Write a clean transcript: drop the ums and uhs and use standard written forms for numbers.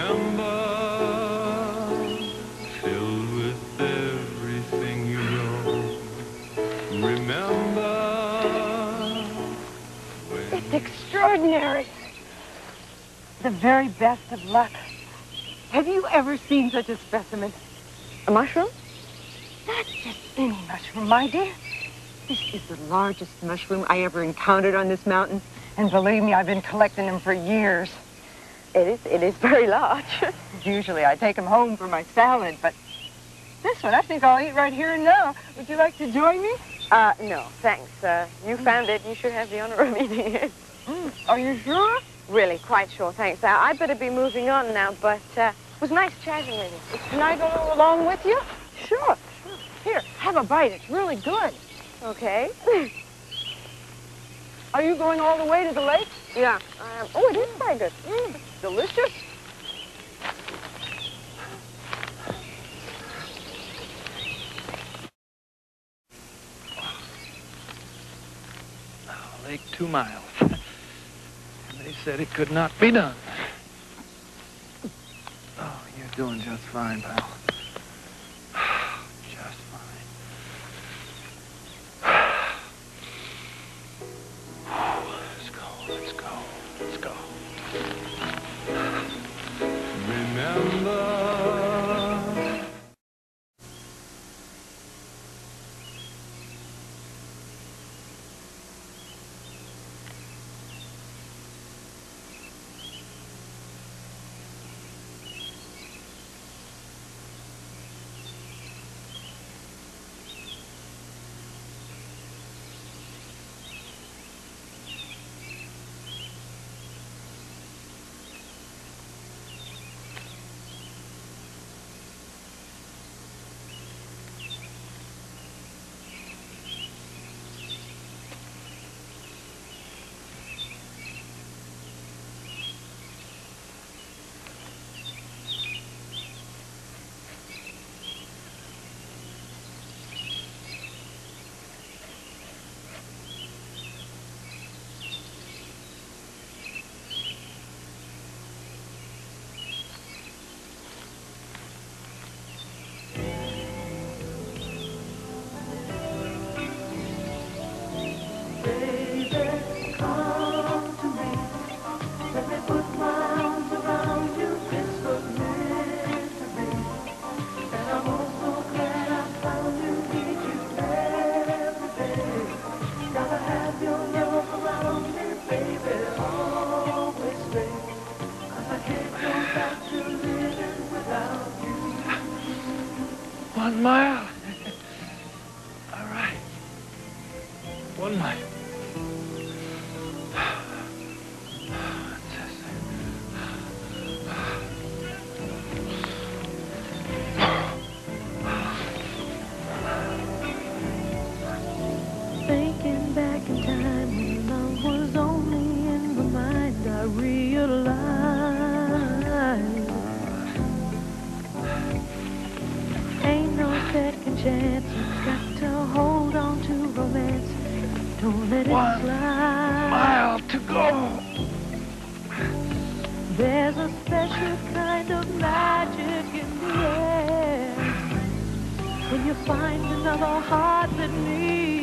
Remember, filled with everything you know. Remember when... It's extraordinary. The very best of luck. Have you ever seen such a specimen? A mushroom? Not just any mushroom, my dear. This is the largest mushroom I ever encountered on this mountain. And believe me, I've been collecting them for years. It is very large. Usually I take them home for my salad, but this one I think I'll eat right here and now. Would you like to join me? No, thanks. You found it. You should have the honor of eating it. Are you sure? Really, quite sure, thanks. I'd better be moving on now, but it was nice chatting with you. Can I go along with you? Sure. Here, have a bite. It's really good. Okay. Are you going all the way to the lake? Yeah. Oh, it is quite good. Delicious. Lake 2 miles. They said it could not be done. Oh, you're doing just fine, pal. Just fine. Let's go, let's go, let's go. Remember. One mile. All right. 1 mile. Thinking back in time when love was only in my mind, I realized ain't no second chance. You've got to hold on to romance. Don't let it slide. 1 mile to go. There's a special kind of magic in the air when you find another heart that needs